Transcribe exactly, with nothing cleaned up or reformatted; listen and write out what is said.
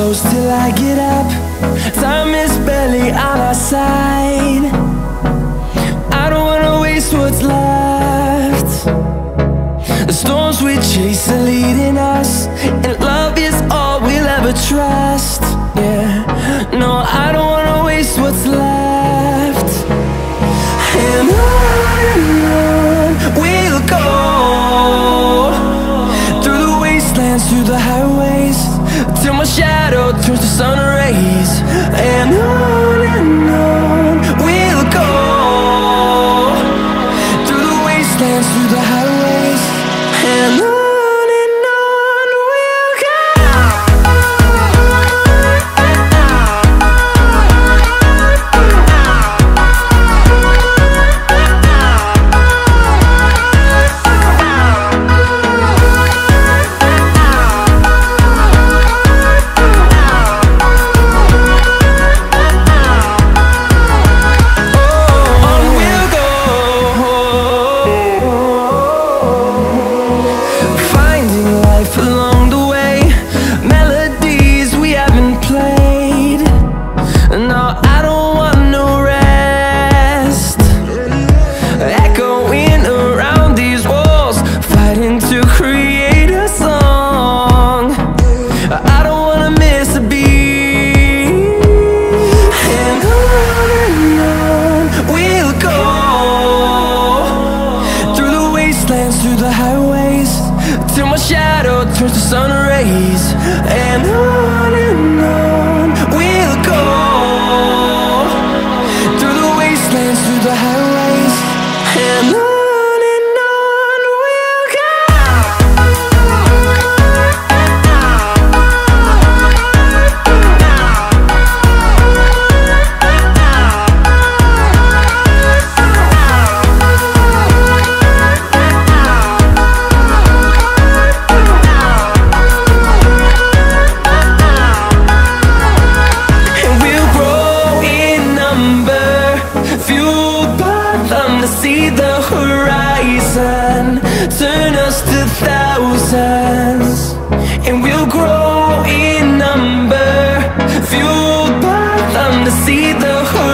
close till I get up. Time is barely on our side. I don't wanna waste what's left. The storms we chase are leading us, and love is all we'll ever trust. Yeah, no, I don't wanna waste what's left. And on and on we'll go, through the wastelands, through the highways, till my shadow turns to sun rays. And on and on we'll go, through the wastelands, through the highways, and on. Through the highways, till my shadow turns to sun rays. And on and on we'll go, through the wastelands, through the highways, and on. See the horizon turn us to thousands, and we'll grow in number, fueled by them to see the horizon.